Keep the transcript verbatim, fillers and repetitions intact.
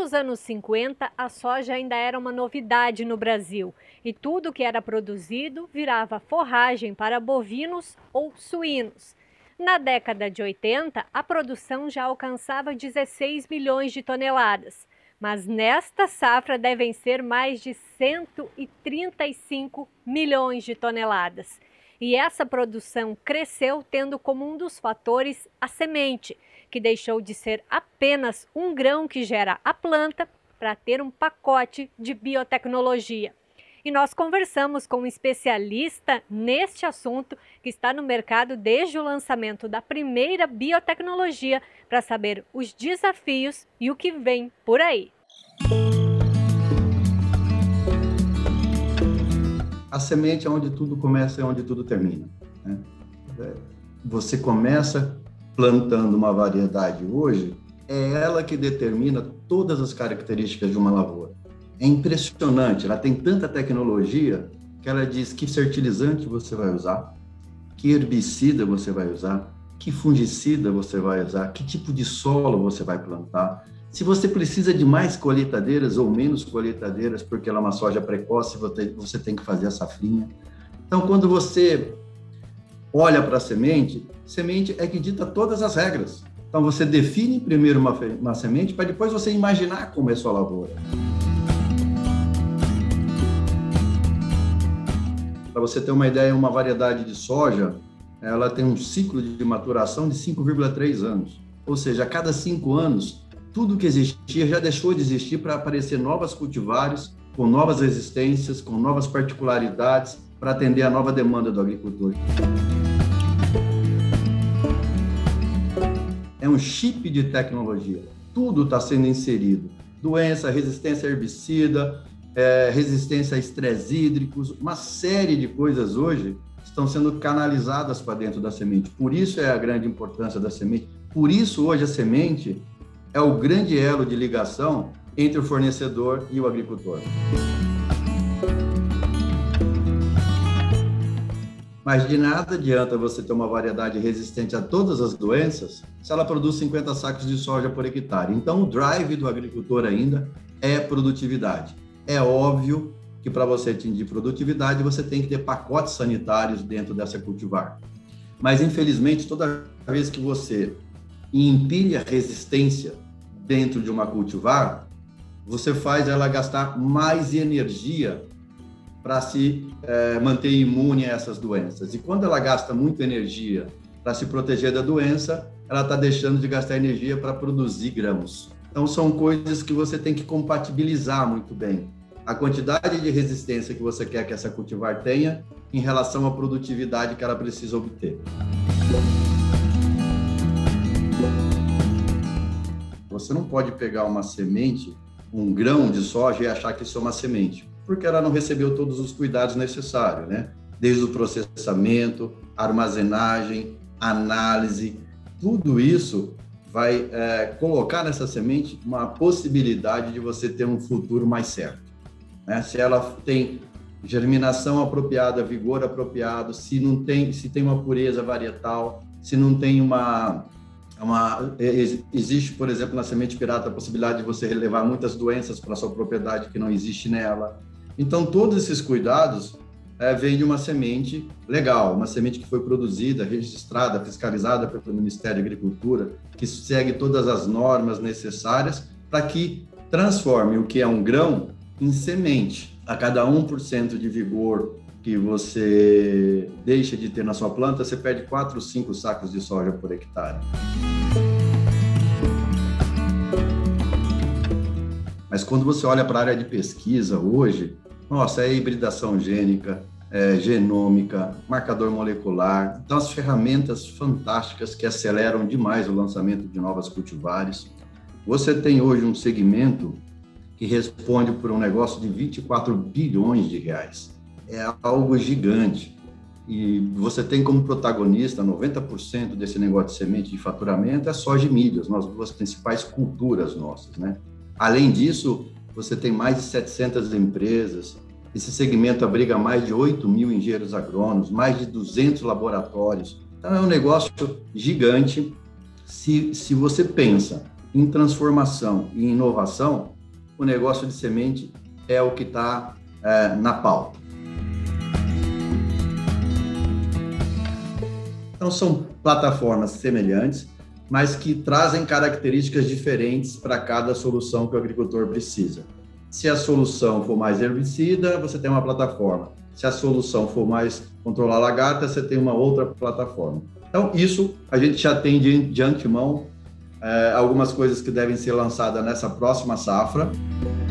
nos anos cinquenta, a soja ainda era uma novidade no Brasil e tudo que era produzido virava forragem para bovinos ou suínos. Na década de oitenta, a produção já alcançava dezesseis milhões de toneladas, mas nesta safra devem ser mais de cento e trinta e cinco milhões de toneladas. E essa produção cresceu tendo como um dos fatores a semente, que deixou de ser apenas um grão que gera a planta para ter um pacote de biotecnologia. E nós conversamos com um especialista neste assunto que está no mercado desde o lançamento da primeira biotecnologia para saber os desafios e o que vem por aí. A semente é onde tudo começa e onde tudo termina, né? Você começa plantando uma variedade hoje, é ela que determina todas as características de uma lavoura. É impressionante, ela tem tanta tecnologia que ela diz que fertilizante você vai usar, que herbicida você vai usar, que fungicida você vai usar, que tipo de solo você vai plantar, se você precisa de mais colheitadeiras ou menos colheitadeiras, porque ela é uma soja precoce, você tem que fazer a safrinha. Então, quando você olha para a semente, semente é que dita todas as regras. Então, você define primeiro uma, uma semente para depois você imaginar como é a sua lavoura. Para você ter uma ideia, uma variedade de soja, ela tem um ciclo de maturação de cinco vírgula três anos. Ou seja, a cada cinco anos, tudo que existia já deixou de existir para aparecer novas cultivares, com novas resistências, com novas particularidades, para atender a nova demanda do agricultor. É um chip de tecnologia, tudo está sendo inserido. Doença, resistência a herbicida, é, resistência a estresse hídricos, uma série de coisas hoje estão sendo canalizadas para dentro da semente. Por isso é a grande importância da semente. Por isso hoje a semente é o grande elo de ligação entre o fornecedor e o agricultor. Mas de nada adianta você ter uma variedade resistente a todas as doenças se ela produz cinquenta sacos de soja por hectare. Então, o drive do agricultor ainda é produtividade. É óbvio que para você atingir produtividade, você tem que ter pacotes sanitários dentro dessa cultivar. Mas, infelizmente, toda vez que você empilha resistência dentro de uma cultivar, você faz ela gastar mais energia para se é, manter imune a essas doenças. E quando ela gasta muita energia para se proteger da doença, ela está deixando de gastar energia para produzir grãos. Então, são coisas que você tem que compatibilizar muito bem. A quantidade de resistência que você quer que essa cultivar tenha em relação à produtividade que ela precisa obter. Você não pode pegar uma semente, um grão de soja e achar que isso é uma semente, porque ela não recebeu todos os cuidados necessários, né? Desde o processamento, armazenagem, análise, tudo isso vai é, colocar nessa semente uma possibilidade de você ter um futuro mais certo, né? Se ela tem germinação apropriada, vigor apropriado, se não tem, se tem uma pureza varietal, se não tem uma Uma, existe, por exemplo, na semente pirata a possibilidade de você relevar muitas doenças para a sua propriedade que não existe nela. Então, todos esses cuidados é, vêm de uma semente legal, uma semente que foi produzida, registrada, fiscalizada pelo Ministério da Agricultura, que segue todas as normas necessárias para que transforme o que é um grão em semente. A cada um por cento de vigor que você deixa de ter na sua planta, você perde quatro, cinco sacos de soja por hectare. Mas quando você olha para a área de pesquisa hoje, nossa, é hibridação gênica, é genômica, marcador molecular, então as ferramentas fantásticas que aceleram demais o lançamento de novas cultivares. Você tem hoje um segmento que responde por um negócio de vinte e quatro bilhões de reais. É algo gigante e você tem como protagonista noventa por cento desse negócio de semente de faturamento é soja e milho, as duas principais culturas nossas, né? Além disso, você tem mais de setecentas empresas, esse segmento abriga mais de oito mil engenheiros agrônomos, mais de duzentos laboratórios, então é um negócio gigante. Se, se você pensa em transformação e inovação, o negócio de semente é o que está é, na pauta. Então, são plataformas semelhantes, mas que trazem características diferentes para cada solução que o agricultor precisa. Se a solução for mais herbicida, você tem uma plataforma. Se a solução for mais controlar lagarta, você tem uma outra plataforma. Então, isso a gente já tem de, de antemão é, algumas coisas que devem ser lançadas nessa próxima safra.